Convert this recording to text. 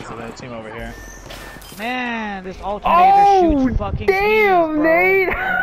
There's another team over here. Man, this alternator shoots fucking damn, bees, bro. Nate!